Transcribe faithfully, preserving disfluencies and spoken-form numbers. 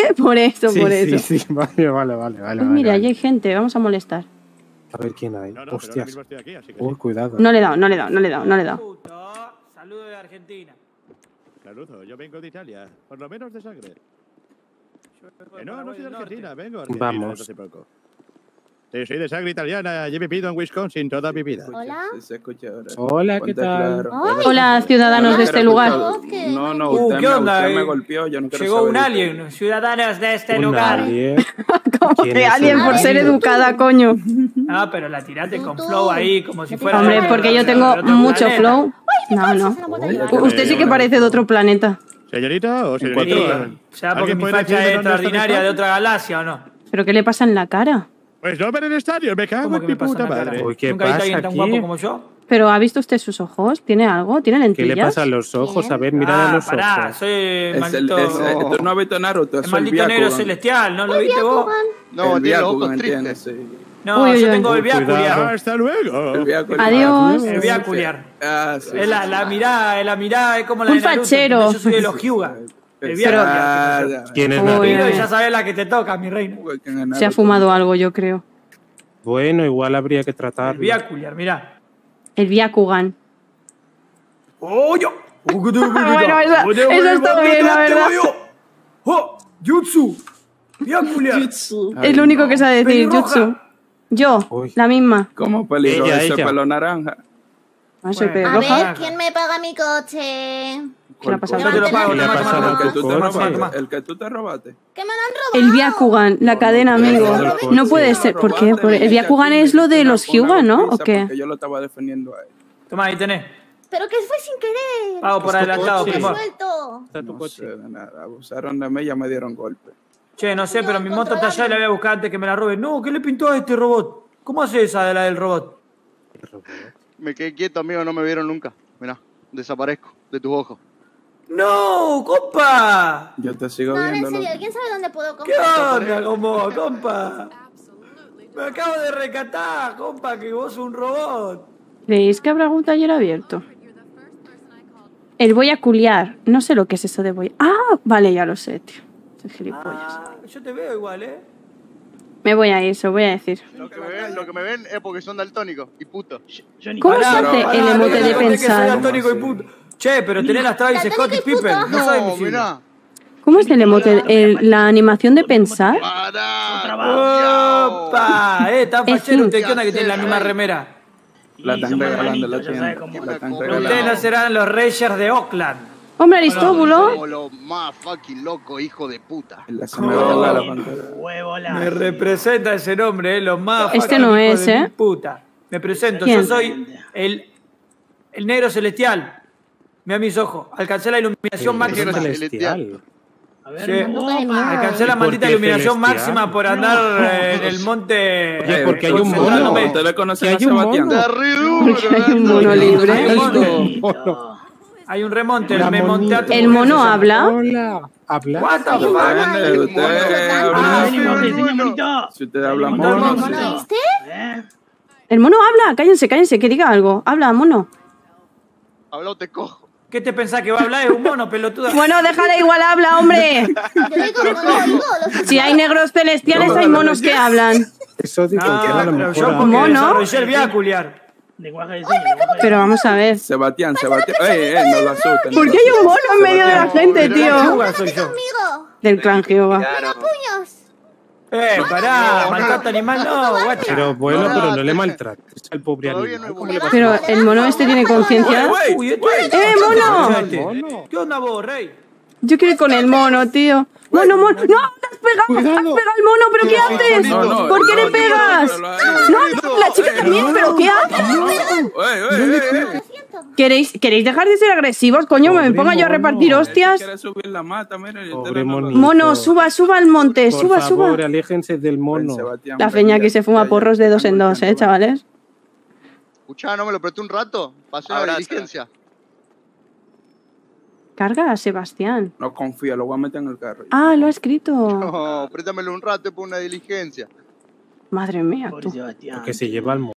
Por eso, sí, por eso. Sí, sí, vale, vale, vale. vale Pues mira, vale. allí hay gente, vamos a molestar. A ver quién hay. No, no, Hostias. pero ahora mismo estoy aquí, así que Uy, sí. cuidado. No le he dado, no le he dado, no le he dado, no le he dado. Saludo de Argentina. Saludo, yo vengo de Italia, por lo menos de sangre. Yo vengo Eh, de no, no Paraguay soy de del Argentina, Norte. vengo de Argentina. Vamos. Hace poco. Sí, soy de sangre italiana, yo he vivido en Wisconsin toda mi vida. Hola. Sí, se escucha ahora. Hola, ¿qué Ponte tal? claro. Ay, Hola, ciudadanos Yo de no este quiero lugar. escuchar- No, no, Uh, usted, ¿qué me, onda? usted me Eh, golpeó, yo no quiero Llegó saber un de alien, ciudadanos de este Un lugar. alien. Como ¿Quién que es alguien el por ser alien? educada, coño. Ah, pero la tiraste con Tú, flow ahí, como si fuera... Hombre, Ay, porque yo de tengo otro mucho planeta. flow. No, no. Se la bota de Oye, baño. Usted sí que parece de otro planeta. ¿Señorita o Sí, señorita? ¿será porque ¿Alguien mi puede facha decirme es dónde está extraordinaria mi de fan? otra galaxia o no? ¿Pero qué le pasa en la cara? Pues no ven en el estadio, me cago ¿Cómo en que mi me pasa puta en la cara? madre. Uy, ¿qué ¿Nunca he visto a alguien pasa tan aquí? guapo como yo? ¿Pero ha visto usted sus ojos? ¿Tiene algo? ¿Tiene ¿Qué lentillas? le pasa a los ojos? A ver, mirad a Ah, los pará, ojos. soy el Es el, maldito... es, eh, tú no has visto Naruto, el es el maldito negro Byakugan. celestial, ¿no lo viste vos? No, el tiene los ojos Byakugan tiene, tristes. sí. No, Uy, uy, yo uy. tengo el Uy, cuidado. Byaculiar. Hasta luego. El Byakugan. Adiós. El Byaculiar. Ah, sí. Es la, la mirada, la mirada es como la Un de Naruto, fachero. entonces yo soy de los Hyuga. El Ah, Byaculiar. ya. ¿Quién es Uy, Naruto? Pido y uy. ya sabes la que te toca, mi reina. Uy, ¿quién es Se ha Naruto? fumado algo, yo creo. Bueno, igual habría que El tratarlo. Byaculiar, mirá. El Byakugan. ¡Oh, yo! Bueno, esa- eso está bien, la verdad. ¡Oh! ¡Jutsu! ¡Byaculiar! Es lo único que sabe decir, Pelirroja. Jutsu. Yo, Uy. la misma. ¿Cómo peligro Ella, ese ella. pelo naranja? No soy Bueno. A pelirroja. ver, ¿quién me paga mi coche? ¿Qué le ha pasado? Yo te lo pago, ¿Qué le ha toma, pasado toma, a El que tu tú te toma, coche? toma, toma. robaste. El que tú te robaste. ¿Que me lo han robado? El Byakugan, la cadena, amigo. No puede ser. ¿Por qué? ¿Por- ¿El Byakugan es lo de los Hyuga, no? ¿O qué? Porque yo lo estaba defendiendo a él. Toma, ahí tenés. Pero que fue sin querer. Pago por adelantado, Me he primor. suelto. Está tu No coche. sé de nada. Abusaron de mí y ya me dieron golpe. Che, no sé, pero mi moto está allá y la voy a buscar antes que me la roben. No, ¿qué le pintó a este robot? ¿Cómo hace esa de la del robot? Me quedé quieto, amigo, no me vieron nunca. Mirá, desaparezco de tus ojos. ¡No, compa! Yo te sigo No, en viendo. serio, loco. ¿alguien sabe dónde puedo ¿Qué comprar? onda con vos, compa? Me acabo de recatar, compa, que vos sos un robot. ¿Creéis que habrá algún taller abierto? El voy a culiar. No sé lo que es eso de voy. Ah, vale, ya lo sé, tío. Soy gilipollas. Ah, yo te veo igual, ¿eh? Me voy a ir, se lo voy a decir. Lo que me ven, lo que me ven es porque son daltónicos y putos. ¿Cómo se Pará, hace pará, el no emote me de conté que soy pensar? daltónico y puto. Che, pero tenés las Travis Daltónico Scott y y puto. Pippen. No sabes No, mi signo. mirá. ¿Cómo es el emote? el- la animación de pensar. ¡Pará! ¡Opa! Eh, tan Es fachero usted, fin. ¿qué onda que tiene la misma remera? La están regalando la tienda. cómo La es. están Ustedes Ustedes no regalando. serán los Rangers de Oakland. Hombre, Aristóbulo. Como lo más fucking loco, hijo de puta. La se me va la pantalla. Me representa ese nombre, eh, los más Este fucking no hijos es, de ¿eh? mil puta. Me presento, ¿Quién? yo soy el, el negro celestial. Mira mis ojos, alcancé la iluminación máxima. Celestial. Sí. Ay, Alcancé la ¿Y por maldita qué iluminación celestial? máxima por andar eh, en el monte. Oye, eh, porque hay un concentrándome. mono. ¿Usted le conoce Que a hay un Sebastián? mono. Está re duro, Porque hay un Nacho. mono libre. Hay un Ay, mono. mono. Hay un remonte, Una me monté a tu ¿El mujer, mono se llama. habla? Hola. ¿Habla? What the fuck? Usted, usted Ah, habla. Bueno. Si usted habla ¿El mono, mono? sí. ¿No oíste? El mono habla. Cállense, cállense, que diga algo. Habla, mono. Habla o te cojo. ¿Qué te pensás que va a hablar? Es un mono, pelotuda. Bueno, déjala igual, habla, hombre. Yo digo, como no oigo, los Si hay negros celestiales, hay monos que hablan. Eso digo No, que a lo pero mejor yo habla. porque ¿Mono? desarrollé el Byaculiar. Pero vamos a ver. Sebastián, Sebastián. Ey, ey, no lo asusten. ¿Por qué hay un mono en medio de la gente, tío? Hyuga soy yo. conmigo. Del clan Jehová. Puños. Eh, pará, maltrato animal no, guacha. Pero bueno, No, pero no te- le maltrates al pobre Todavía animal. no he ¿Cómo le vas a- Pero el mono este tiene conciencia. Uy, esto es- ¡Eh, mono! Este. Mono. ¿Qué onda vos, rey? Yo quiero ir con el mono, tío. Mono, mono. ¡No! ¡Le has pegado! ¡Has Cuidado. pegado al mono! ¿Pero qué haces? No, no, ¿Por qué no, le pegas? no, no, no, No, no, la chica también, ¿pero qué haces? Ey, ey, ey, ey. Lo siento. ¿Queréis, ¿Queréis dejar de ser agresivos, coño? ¿Me Pobre ponga yo a mono. repartir hostias? Quiere subir la mata, mira. y Pobre usted no lo- monito. Mono, suba, suba al monte, Por suba, favor, suba. aléjense del mono. Sebastián, La ven, feña ya, aquí se fuma ya, ya, porros de dos en estamos dos, ¿eh, tiempo. chavales? Escuchá, ¿no me lo presté un rato? Pasé una Abraza. diligencia. Carga a Sebastián. No confío, lo voy a meter en el carro. Ah, lo ha escrito. No, préstamelo un rato por una diligencia. Madre mía, tú. Porque se lleva al mono.